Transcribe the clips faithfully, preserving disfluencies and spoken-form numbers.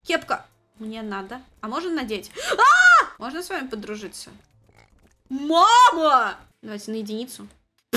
Кепка. Мне надо. А можно надеть? А! Можно с вами подружиться? Мама! Давайте на единицу.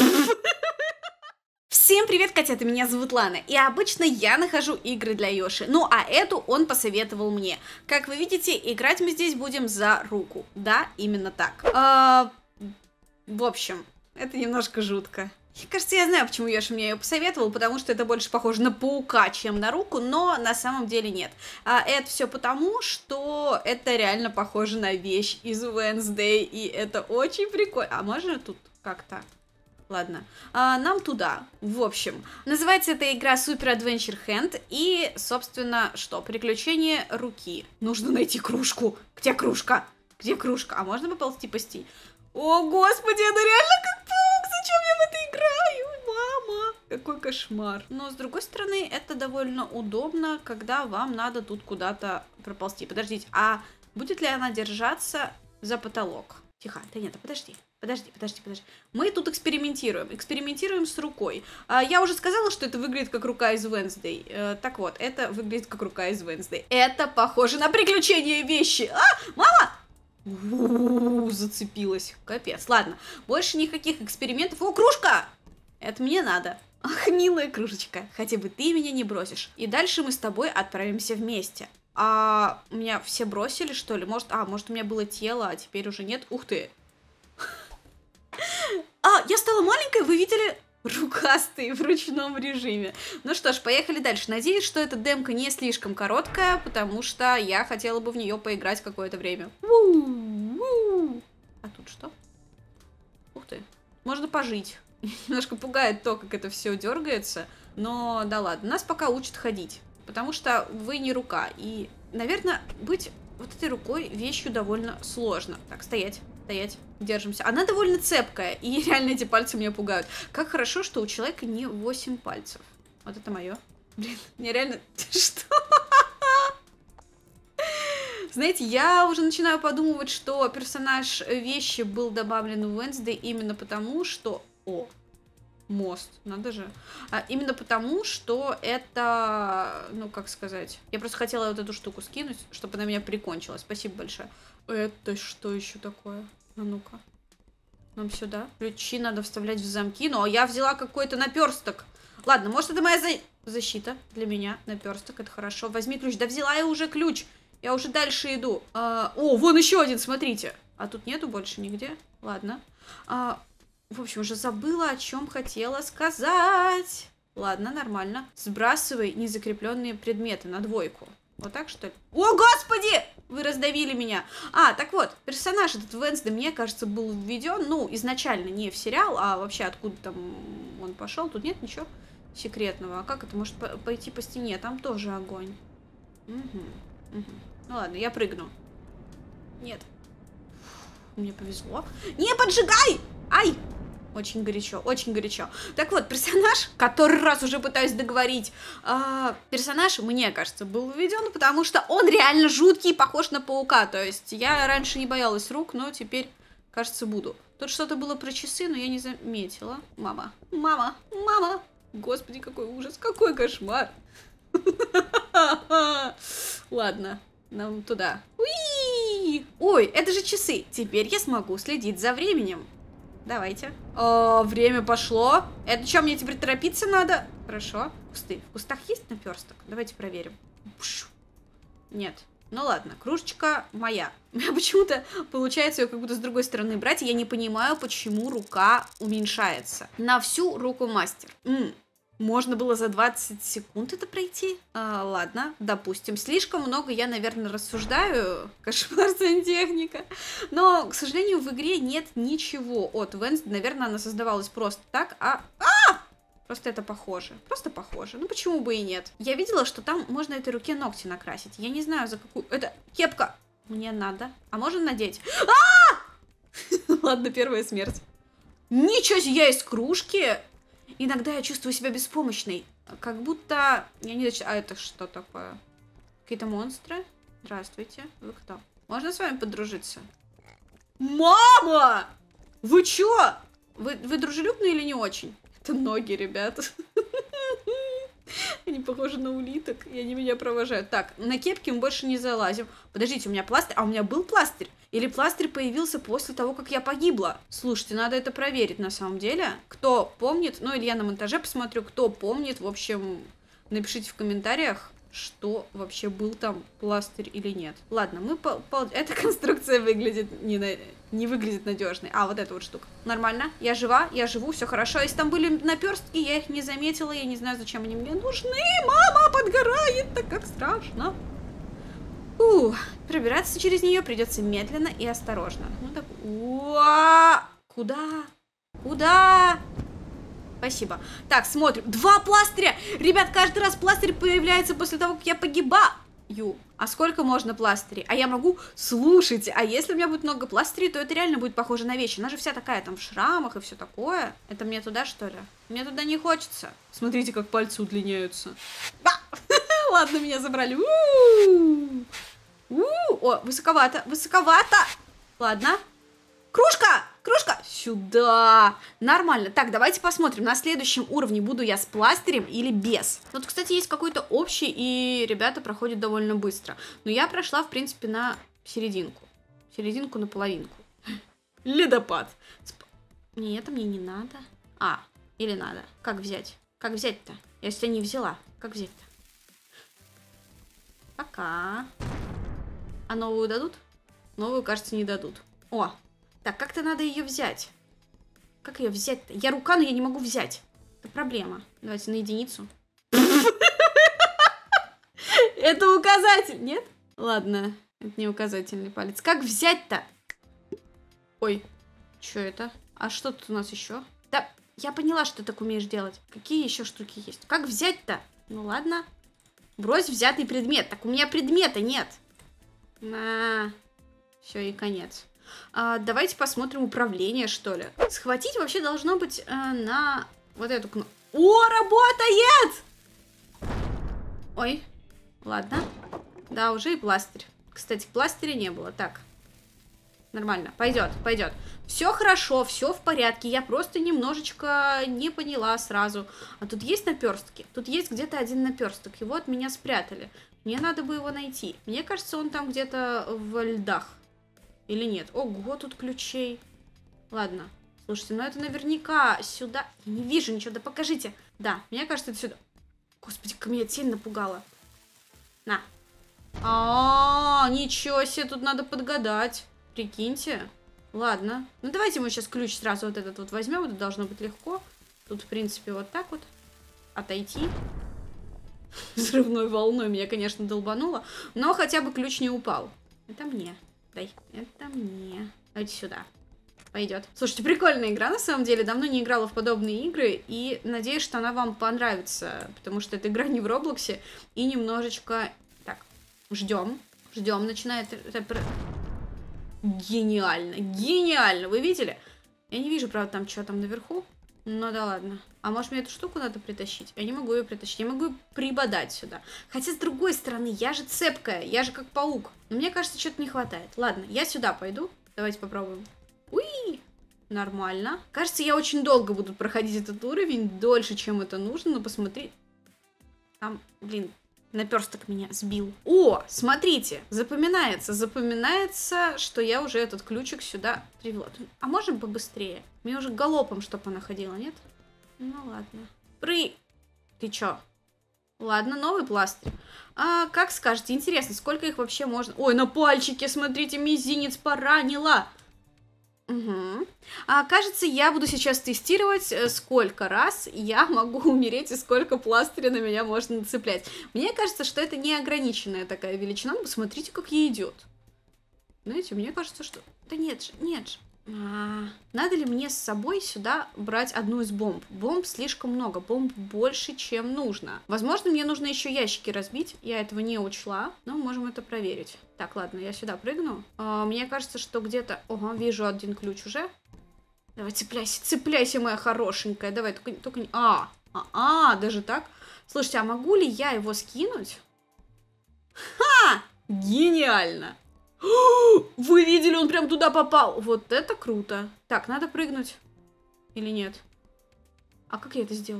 Всем привет, котята, меня зовут Лана, и обычно я нахожу игры для Йоши, ну а эту он посоветовал мне. Как вы видите, играть мы здесь будем за руку, да, именно так. А, в общем, это немножко жутко. Мне кажется, я знаю, почему Йоши мне ее посоветовал, потому что это больше похоже на паука, чем на руку, но на самом деле нет. А это все потому, что это реально похоже на вещь из Wednesday, и это очень прикольно. А можно тут как-то... Ладно, а, нам туда. В общем, называется эта игра Super Adventure Hand. И, собственно, что? Приключение руки. Нужно найти кружку. Где кружка? Где кружка? А можно поползти по стене? О, господи, это реально как паук! Зачем я в это играю? Мама! Какой кошмар. Но, с другой стороны, это довольно удобно, когда вам надо тут куда-то проползти. Подождите, а будет ли она держаться за потолок? Тихо, да нет, подожди. Подожди, подожди, подожди. Мы тут экспериментируем. Экспериментируем с рукой. А, я уже сказала, что это выглядит как рука из Wednesday. Э, так вот, это выглядит как рука из Wednesday. Это похоже на приключения вещи. А, мама! У-у-у, зацепилась. Капец. Ладно, больше никаких экспериментов. О, кружка! Это мне надо. Ах, милая кружечка. Хотя бы ты меня не бросишь. И дальше мы с тобой отправимся вместе. А меня все бросили, что ли? Может, а, может, у меня было тело, а теперь уже нет? Ух ты! А, я стала маленькой, вы видели? Рукастый в ручном режиме. Ну что ж, поехали дальше. Надеюсь, что эта демка не слишком короткая, потому что я хотела бы в нее поиграть какое-то время. А тут что? Ух ты. Можно пожить. Немножко пугает то, как это все дергается. Но да ладно, нас пока учат ходить. Потому что вы не рука. И, наверное, быть вот этой рукой вещью довольно сложно. Так, стоять. Стоять, держимся. Она довольно цепкая, и реально эти пальцы меня пугают. Как хорошо, что у человека не восемь пальцев. Вот это мое. Блин, мне реально... Что? Знаете, я уже начинаю подумывать, что персонаж вещи был добавлен в Wednesday именно потому, что... О, мост, надо же. А, именно потому, что это... Ну, как сказать... Я просто хотела вот эту штуку скинуть, чтобы она меня прикончила. Спасибо большое. Это что еще такое? А ну-ка. Нам сюда. Ключи надо вставлять в замки. Ну, а я взяла какой-то наперсток. Ладно, может, это моя за... защита для меня. Наперсток, это хорошо. Возьми ключ. Да взяла я уже ключ. Я уже дальше иду. А... О, вон еще один, смотрите. А тут нету больше нигде. Ладно. А... В общем, уже забыла, о чем хотела сказать. Ладно, нормально. Сбрасывай незакрепленные предметы на двойку. Вот так, что ли? О, господи! Вы раздавили меня. А, так вот, персонаж этот Wednesday, мне кажется, был введен, ну, изначально не в сериал, а вообще откуда там он пошел. Тут нет ничего секретного. А как это может пойти по стене? Там тоже огонь. Угу, угу. Ну ладно, я прыгну. Нет. Мне повезло. Не поджигай! Ай! Очень горячо, очень горячо. Так вот, персонаж, который раз уже пытаюсь договорить, э, персонаж, мне кажется, был введен, потому что он реально жуткий, похож на паука. То есть я раньше не боялась рук, но теперь, кажется, буду. Тут что-то было про часы, но я не заметила. Мама, мама, мама. Господи, какой ужас, какой кошмар. Ладно, нам туда. Ой, это же часы. Теперь я смогу следить за временем. Давайте. О, время пошло. Это что, мне теперь торопиться надо? Хорошо. Кусты. В кустах есть наперсток? Давайте проверим. Нет. Ну ладно, кружечка моя. У меня почему-то получается ее как будто с другой стороны брать, и я не понимаю, почему рука уменьшается. На всю руку мастер. М-м. Можно было за двадцать секунд это пройти? А, ладно, допустим. Слишком много я, наверное, рассуждаю. Кошмар сантехника. Но, к сожалению, в игре нет ничего от Wednesday. Наверное, она создавалась просто так, а... а! Просто это похоже. Просто похоже. Ну, почему бы и нет? Я видела, что там можно этой руке ногти накрасить. Я не знаю, за какую... Это кепка. Мне надо. А можно надеть? А! Ладно, первая смерть. Ничего себе, я из кружки... Иногда я чувствую себя беспомощной. Как будто... Я не знаю, а это что такое? Какие-то монстры? Здравствуйте. Вы кто? Можно с вами подружиться? Мама! Вы чё? Вы, вы дружелюбны или не очень? Это ноги, ребята. Они похожи на улиток, и они меня провожают. Так, на кепке мы больше не залазим. Подождите, у меня пластырь... А у меня был пластырь? Или пластырь появился после того, как я погибла? Слушайте, надо это проверить на самом деле. Кто помнит, ну или я на монтаже посмотрю, кто помнит, в общем, напишите в комментариях, что вообще был там пластырь или нет. Ладно, мы по... по... Эта конструкция выглядит не, на... не выглядит надежной. А, вот эта вот штука. Нормально, я жива, я живу, все хорошо. Если там были наперстки, я их не заметила, я не знаю, зачем они мне нужны. Мама подгорает, так как страшно. Ух, пробираться через нее придется медленно и осторожно. Ну так... Уа! Куда? Куда? Спасибо. Так, смотрим. Два пластыря! Ребят, каждый раз пластырь появляется после того, как я погибаю. А сколько можно пластырей? А я могу... Слушайте, а если у меня будет много пластырей, то это реально будет похоже на вещь. Она же вся такая там в шрамах и все такое. Это мне туда, что ли? Мне туда не хочется. Смотрите, как пальцы удлиняются. Ладно, меня забрали. О, высоковато, высоковато. Ладно. Кружка! Кружка! Сюда! Нормально. Так, давайте посмотрим, на следующем уровне буду я с пластырем или без. Тут, кстати, есть какой-то общий, и ребята проходят довольно быстро. Но я прошла, в принципе, на серединку. Серединку на половинку. Ледопад. Сп... Не, это мне не надо. А, или надо. Как взять? Как взять-то? Если не взяла, как взять-то? Пока. А новую дадут? Новую, кажется, не дадут. О! Так, как-то надо ее взять. Как ее взять-то? Я рука, но я не могу взять. Это проблема. Давайте на единицу. Это указатель, нет? Ладно, это не указательный палец. Как взять-то? Ой, что это? А что тут у нас еще? Да, я поняла, что ты так умеешь делать. Какие еще штуки есть? Как взять-то? Ну ладно. Брось взятый предмет. Так у меня предмета нет. На. Все, и конец. А, давайте посмотрим управление, что ли. Схватить вообще должно быть а, на вот эту кнопку. О, работает! Ой, ладно. Да, уже и пластырь. Кстати, пластыря не было. Так, нормально, пойдет, пойдет. Все хорошо, все в порядке. Я просто немножечко не поняла сразу. А тут есть наперстки? Тут есть где-то один наперсток. Его от меня спрятали. Мне надо бы его найти. Мне кажется, он там где-то в льдах. Или нет? Ого, тут ключей. Ладно. Слушайте, ну это наверняка сюда... Я не вижу ничего, да покажите. Да, мне кажется, это сюда. Господи, как меня тень напугала. На. А, -а, а, ничего себе, тут надо подгадать. Прикиньте. Ладно. Ну давайте мы сейчас ключ сразу вот этот вот возьмем. Это должно быть легко. Тут, в принципе, вот так вот. Отойти. Взрывной волной меня, конечно, долбануло. Но хотя бы ключ не упал. Это мне. Дай. Это мне. Давайте сюда. Пойдет. Слушайте, прикольная игра, на самом деле. Давно не играла в подобные игры. И надеюсь, что она вам понравится. Потому что эта игра не в Роблоксе. И немножечко... Так, ждем. Ждем. Начинает... Гениально. Гениально. Вы видели? Я не вижу, правда, там что там наверху. Ну да ладно. А может мне эту штуку надо притащить? Я не могу ее притащить. Я могу ее прибодать сюда. Хотя, с другой стороны, я же цепкая. Я же как паук. Но мне кажется, что-то не хватает. Ладно, я сюда пойду. Давайте попробуем. Уи! Нормально. Кажется, я очень долго буду проходить этот уровень. Дольше, чем это нужно. Но посмотри. Там, блин, наперсток меня сбил. О, смотрите. Запоминается. Запоминается, что я уже этот ключик сюда привела. А можем побыстрее? Мне уже галопом, чтобы она ходила, нет? Ну ладно. Пры... Ты чё? Ладно, новый пластырь. А, как скажете, интересно, сколько их вообще можно... Ой, на пальчике, смотрите, мизинец поранила. Угу. А, кажется, я буду сейчас тестировать, сколько раз я могу умереть и сколько пластыря на меня можно нацеплять. Мне кажется, что это неограниченная такая величина. Посмотрите, как ей идет. Знаете, мне кажется, что... Да нет же, нет же. А, надо ли мне с собой сюда брать одну из бомб? Бомб слишком много, бомб больше, чем нужно. Возможно, мне нужно еще ящики разбить. Я этого не учла, но можем это проверить. Так, ладно, я сюда прыгну. А, мне кажется, что где-то... Ого, вижу один ключ уже. Давай, цепляйся, цепляйся, моя хорошенькая. Давай, только, только не... А, а, а, даже так? Слушайте, а могу ли я его скинуть? Ха! Гениально! Вы видели, он прям туда попал. Вот это круто. Так, надо прыгнуть. Или нет? А как я это сделаю?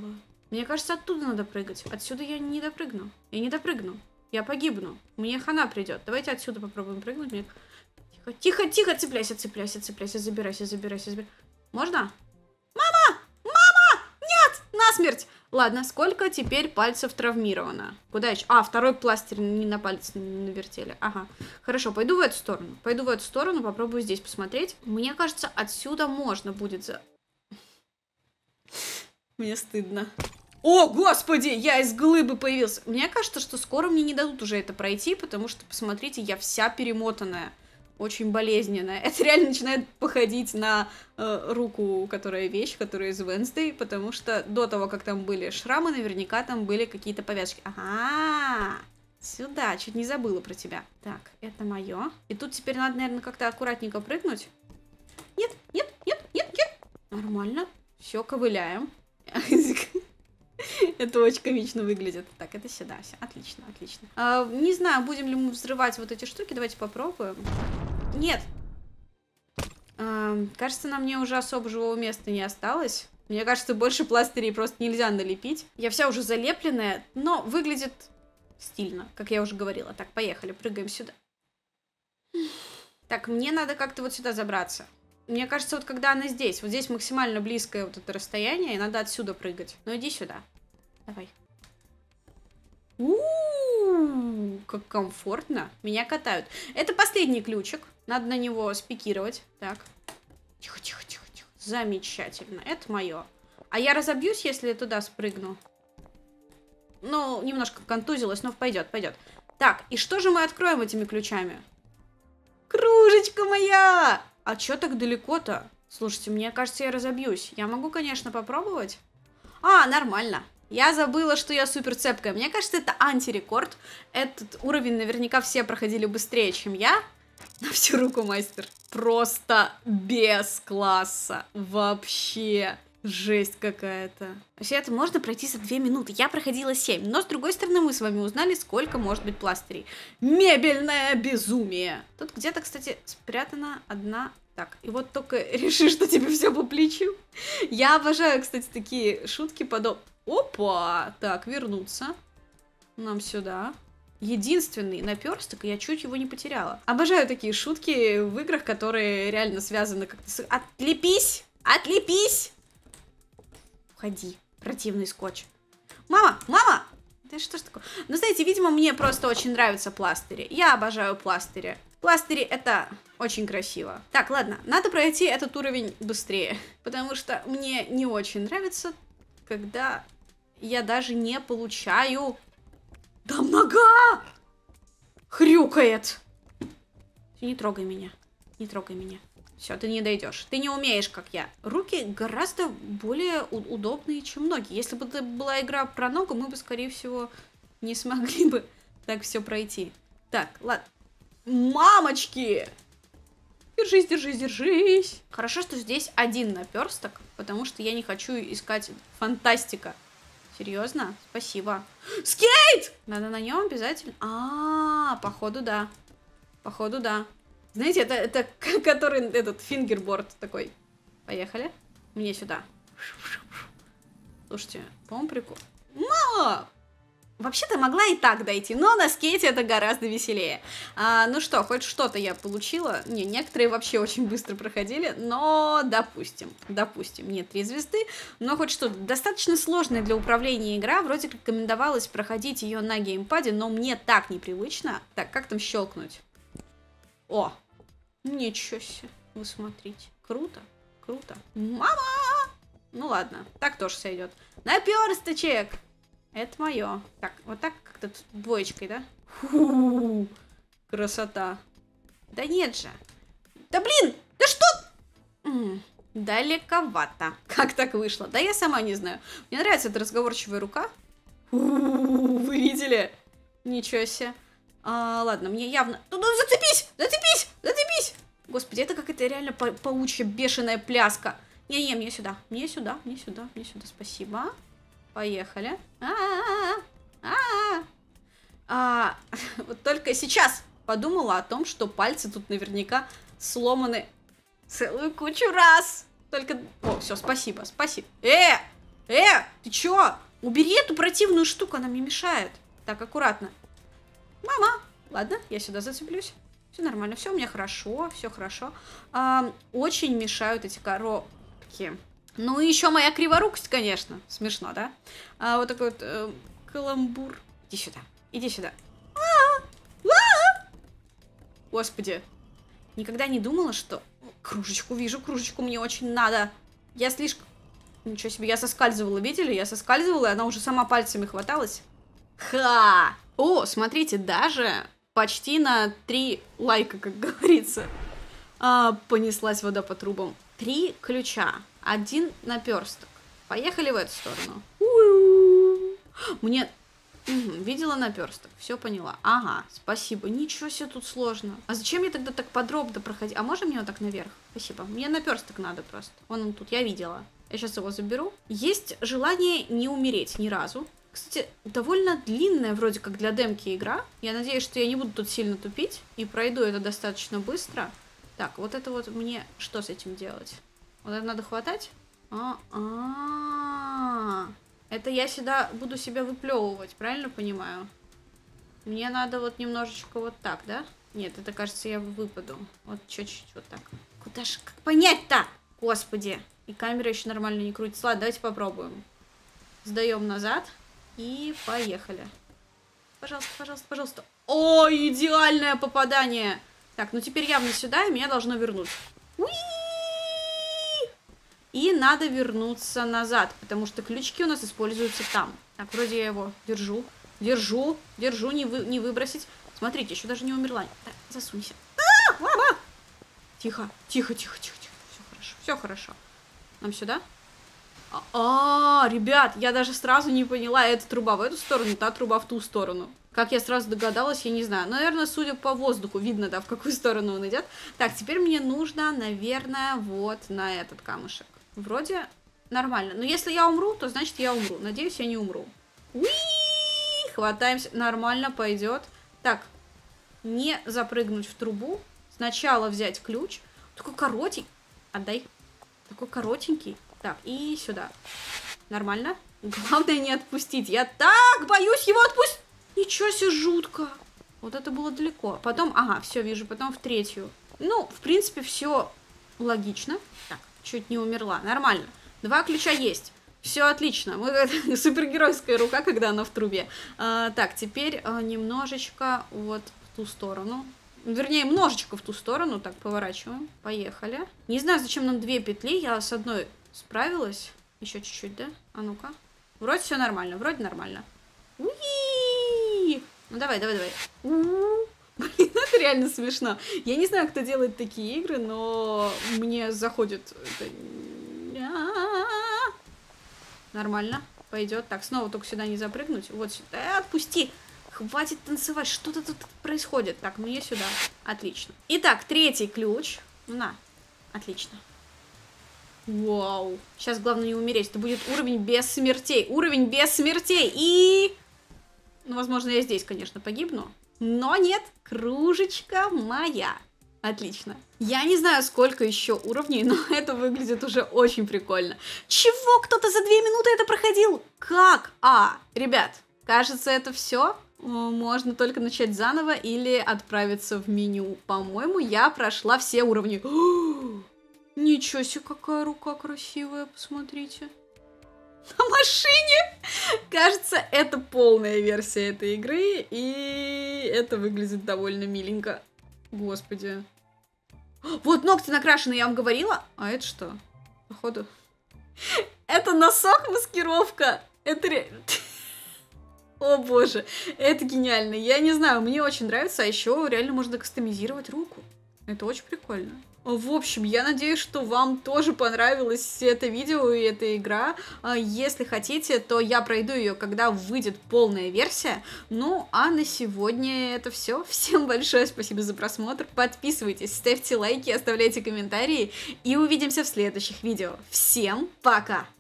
Мне кажется, оттуда надо прыгать. Отсюда я не допрыгну. Я не допрыгну. Я погибну. Мне хана придет. Давайте отсюда попробуем прыгнуть. Мне... Тихо, тихо, тихо, цепляйся, цепляйся, цепляйся, забирайся, забирайся, забирайся. Можно? Мама! Мама! Нет! Насмерть! Ладно, сколько теперь пальцев травмировано? Куда еще? А, второй пластырь не на палец навертели. Ага. Хорошо, пойду в эту сторону. Пойду в эту сторону, попробую здесь посмотреть. Мне кажется, отсюда можно будет за... Мне стыдно. О, господи, я из глыбы появился. Мне кажется, что скоро мне не дадут уже это пройти, потому что, посмотрите, я вся перемотанная. Очень болезненная. Это реально начинает походить на э, руку, которая вещь, которая из Wednesday, потому что до того, как там были шрамы, наверняка там были какие-то повязки. Ага, сюда, чуть не забыла про тебя. Так, это мое. И тут теперь надо, наверное, как-то аккуратненько прыгнуть. Нет, нет, нет, нет, нет. Нормально. Все, ковыляем. Это очень комично выглядит. Так, это сюда. Все. Отлично, отлично. А, не знаю, будем ли мы взрывать вот эти штуки. Давайте попробуем. Нет. А, кажется, на мне уже особо живого места не осталось. Мне кажется, больше пластырей просто нельзя налепить. Я вся уже залепленная, но выглядит стильно, как я уже говорила. Так, поехали, прыгаем сюда. Так, мне надо как-то вот сюда забраться. Мне кажется, вот когда она здесь, вот здесь максимально близкое вот это расстояние, и надо отсюда прыгать. Ну иди сюда. Давай. У-у-у, как комфортно. Меня катают. Это последний ключик. Надо на него спикировать. Так. Тихо, тихо, тихо, тихо. Замечательно. Это мое. А я разобьюсь, если я туда спрыгну? Ну, немножко контузилась, но пойдет, пойдет. Так, и что же мы откроем этими ключами? Кружечка моя! А чё так далеко-то? Слушайте, мне кажется, я разобьюсь. Я могу, конечно, попробовать. А, нормально. Я забыла, что я супер цепкая. Мне кажется, это антирекорд. Этот уровень наверняка все проходили быстрее, чем я. На всю руку, мастер. Просто без класса. Вообще. Жесть какая-то. Вообще, это можно пройти за две минуты. Я проходила семь. Но, с другой стороны, мы с вами узнали, сколько может быть пластырей. Мебельное безумие. Тут где-то, кстати, спрятана одна... Так, и вот только реши, что тебе все по плечу. Я обожаю, кстати, такие шутки подоб... Опа! Так, вернуться. Нам сюда. Единственный наперсток, и я чуть его не потеряла. Обожаю такие шутки в играх, которые реально связаны как-то с... Отлепись! Отлепись! Уходи. Противный скотч. Мама! Мама! Да что ж такое? Ну, знаете, видимо, мне просто очень нравятся пластыри. Я обожаю пластыри. Пластыри — это очень красиво. Так, ладно, надо пройти этот уровень быстрее. Потому что мне не очень нравится, когда я даже не получаю... Там нога! Хрюкает! Не трогай меня. Не трогай меня. Все, ты не дойдешь. Ты не умеешь, как я. Руки гораздо более удобные, чем ноги. Если бы это была игра про ногу, мы бы, скорее всего, не смогли бы так все пройти. Так, ладно. Мамочки! Держись, держись, держись. Хорошо, что здесь один наперсток, потому что я не хочу искать фантастика. Серьезно? Спасибо. Скейт! Надо на нем обязательно. А, -а, -а походу, да. Походу, да. Знаете, это, это который этот фингерборд такой. Поехали. Мне сюда. Слушайте, по-моему, прикол. Мама! Вообще-то могла и так дойти, но на скейте это гораздо веселее. А, ну что, хоть что-то я получила. Не, некоторые вообще очень быстро проходили, но допустим, допустим, нет три звезды, но хоть что-то. Достаточно сложная для управления игра, вроде как рекомендовалось проходить ее на геймпаде, но мне так непривычно. Так, как там щелкнуть? О, ничего себе, вы смотрите. Круто, круто. Мама! Ну ладно, так тоже сойдет. Наперсточек! Это мое. Так, вот так как-то двоечкой, да? Фу, красота. Да нет же. Да блин, да что? М-м, далековато. Как так вышло? Да я сама не знаю. Мне нравится эта разговорчивая рука. Фу, вы видели? Ничего себе. А, ладно, мне явно... Ну, ну, зацепись! Зацепись! Зацепись! Господи, это какая-то реально па паучья бешеная пляска. Не-не, мне сюда. Мне сюда, мне сюда, мне сюда. Спасибо. Поехали. А-а-а. А, вот только сейчас подумала о том, что пальцы тут наверняка сломаны целую кучу раз. Только... О, все, спасибо, спасибо. Э! Э! Ты чё? Убери эту противную штуку, она мне мешает. Так, аккуратно. Мама! Ладно, я сюда зацеплюсь. Все нормально, все у меня хорошо, все хорошо. А, очень мешают эти коробки. Ну и еще моя криворукость, конечно. Смешно, да? А, вот такой вот э, каламбур. Иди сюда, иди сюда. А-а-а! А-а-а! Господи. Никогда не думала, что... Кружечку вижу, кружечку мне очень надо. Я слишком... Ничего себе, я соскальзывала, видели? Я соскальзывала, и она уже сама пальцами хваталась. Ха! О, смотрите, даже почти на три лайка, как говорится. А, понеслась вода по трубам. Три ключа. Один наперсток. Поехали в эту сторону. Мне... Угу, видела наперсток, все поняла. Ага, спасибо. Ничего себе тут сложно. А зачем я тогда так подробно проходить? А можно мне вот так наверх? Спасибо. Мне наперсток надо просто. Вон он тут, я видела. Я сейчас его заберу. Есть желание не умереть ни разу. Кстати, довольно длинная вроде как для демки игра. Я надеюсь, что я не буду тут сильно тупить. И пройду это достаточно быстро. Так, вот это вот мне... Что с этим делать? Вот это надо хватать? А-а-а. Это я сюда буду себя выплевывать, правильно понимаю? Мне надо вот немножечко вот так, да? Нет, это, кажется, я выпаду. Вот чуть-чуть вот так. Куда же, как понять-то? Господи. И камера еще нормально не крутится. Ладно, давайте попробуем. Сдаем назад. И поехали. Пожалуйста, пожалуйста, пожалуйста. О, идеальное попадание. Так, ну теперь явно сюда, и меня должно вернуть. Уи! И надо вернуться назад, потому что ключики у нас используются там. Так, вроде я его держу. Держу, держу, не, вы, не выбросить. Смотрите, еще даже не умерла. Так, засунься. А, мама! Тихо, тихо, тихо, тихо, тихо. Все хорошо, все хорошо. Нам сюда? А, а, ребят, я даже сразу не поняла, эта труба в эту сторону, та труба в ту сторону. Как я сразу догадалась, я не знаю. Наверное, судя по воздуху, видно, да, в какую сторону он идет. Так, теперь мне нужно, наверное, вот на этот камушек. Вроде нормально. Но если я умру, то значит я умру. Надеюсь, я не умру. Уи! Хватаемся. Нормально пойдет. Так, не запрыгнуть в трубу. Сначала взять ключ. Такой коротенький. Отдай. Такой коротенький. Так, и сюда. Нормально. Главное не отпустить. Я так боюсь его отпустить. Ничего себе, жутко. Вот это было далеко. Потом, ага, все, вижу. Потом в третью. Ну, в принципе, все логично. Так. Чуть не умерла. Нормально. Два ключа есть. Все отлично. Мы, супергеройская рука, когда она в трубе. А, так, теперь а, немножечко вот в ту сторону. Вернее, немножечко в ту сторону. Так, поворачиваем. Поехали. Не знаю, зачем нам две петли. Я с одной справилась. Еще чуть-чуть, да? А ну-ка. Вроде все нормально. Вроде нормально. Уи! Ну, давай, давай, давай. Блин, это реально смешно. Я не знаю, кто делает такие игры, но мне заходит... Это... Нормально, пойдет. Так, снова только сюда не запрыгнуть. Вот сюда. Отпусти! Хватит танцевать, что-то тут происходит. Так, мне сюда. Отлично. Итак, третий ключ. На, отлично. Вау. Сейчас главное не умереть. Это будет уровень без смертей. Уровень без смертей. И... Ну, возможно, я здесь, конечно, погибну. Но нет, кружечка моя. Отлично. Я не знаю, сколько еще уровней, но это выглядит уже очень прикольно. Чего? Кто-то за две минуты это проходил? Как? А, ребят, кажется, это все. Можно только начать заново или отправиться в меню. По-моему, я прошла все уровни. Ничего себе, какая рука красивая, посмотрите. На машине. Кажется, это полная версия этой игры, и это выглядит довольно миленько. Господи. Вот ногти накрашены, я вам говорила. А это что? Походу. Это носок-маскировка. Это реально... О боже, это гениально. Я не знаю, мне очень нравится, а еще реально можно кастомизировать руку. Это очень прикольно. В общем, я надеюсь, что вам тоже понравилось это видео и эта игра. Если хотите, то я пройду ее, когда выйдет полная версия. Ну, а на сегодня это все. Всем большое спасибо за просмотр. Подписывайтесь, ставьте лайки, оставляйте комментарии. И увидимся в следующих видео. Всем пока!